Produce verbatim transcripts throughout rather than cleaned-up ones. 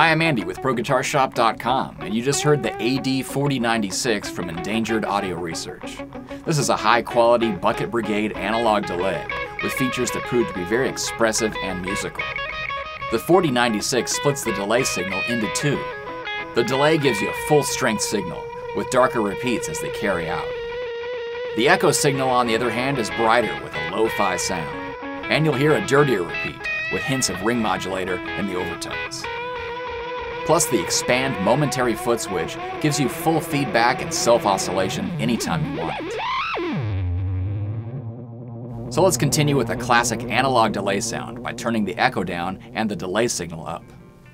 Hi, I'm Andy with pro guitar shop dot com, and you just heard the A D forty ninety-six from Endangered Audio Research. This is a high-quality bucket brigade analog delay with features that prove to be very expressive and musical. The forty ninety-six splits the delay signal into two. The delay gives you a full-strength signal with darker repeats as they carry out. The echo signal, on the other hand, is brighter with a lo-fi sound, and you'll hear a dirtier repeat with hints of ring modulator in the overtones. Plus, the expand momentary foot switch gives you full feedback and self-oscillation anytime you want it. So let's continue with a classic analog delay sound by turning the echo down and the delay signal up.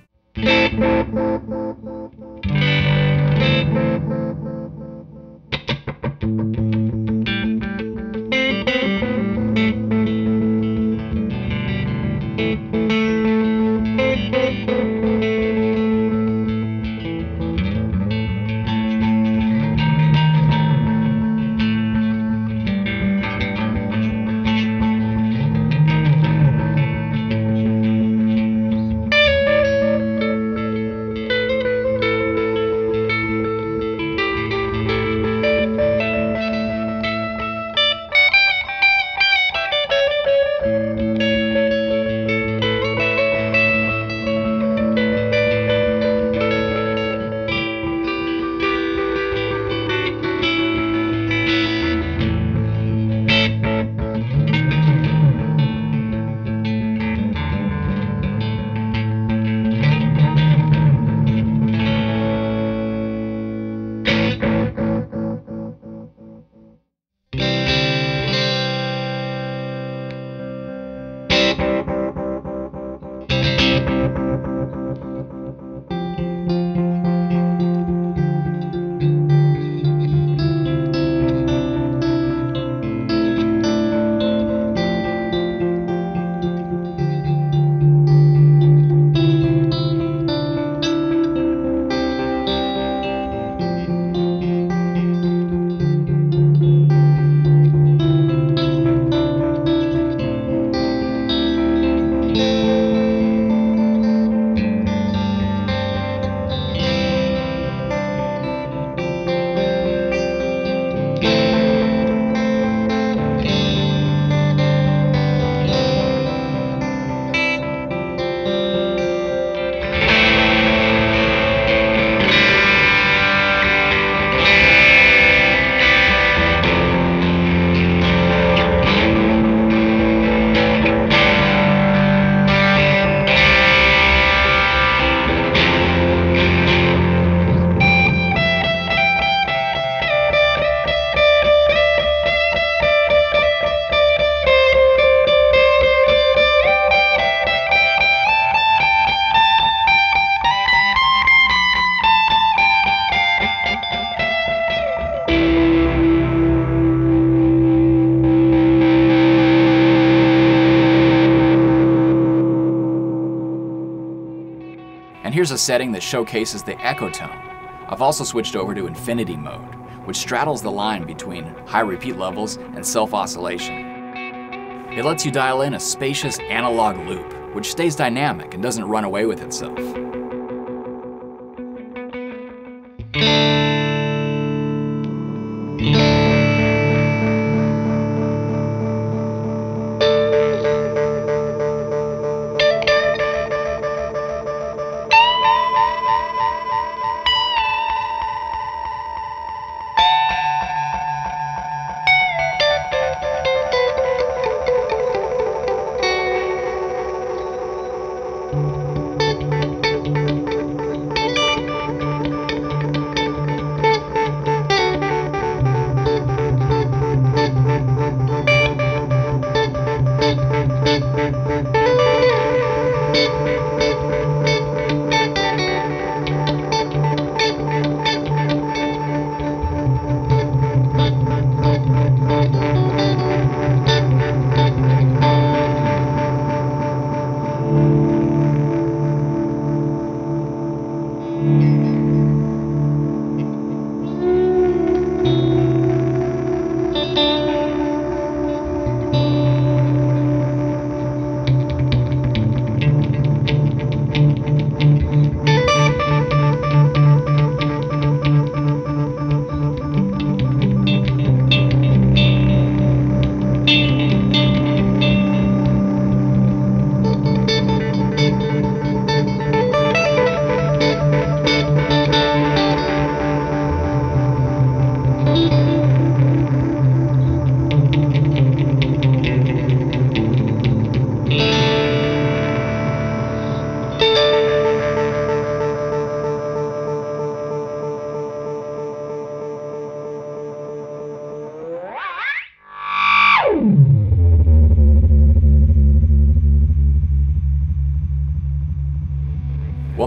And here's a setting that showcases the echo tone. I've also switched over to infinity mode, which straddles the line between high repeat levels and self-oscillation. It lets you dial in a spacious analog loop, which stays dynamic and doesn't run away with itself.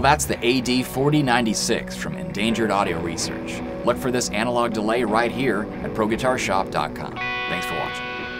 Well, that's the A D forty ninety-six from Endangered Audio Research. Look for this analog delay right here at pro guitar shop dot com. Thanks for watching.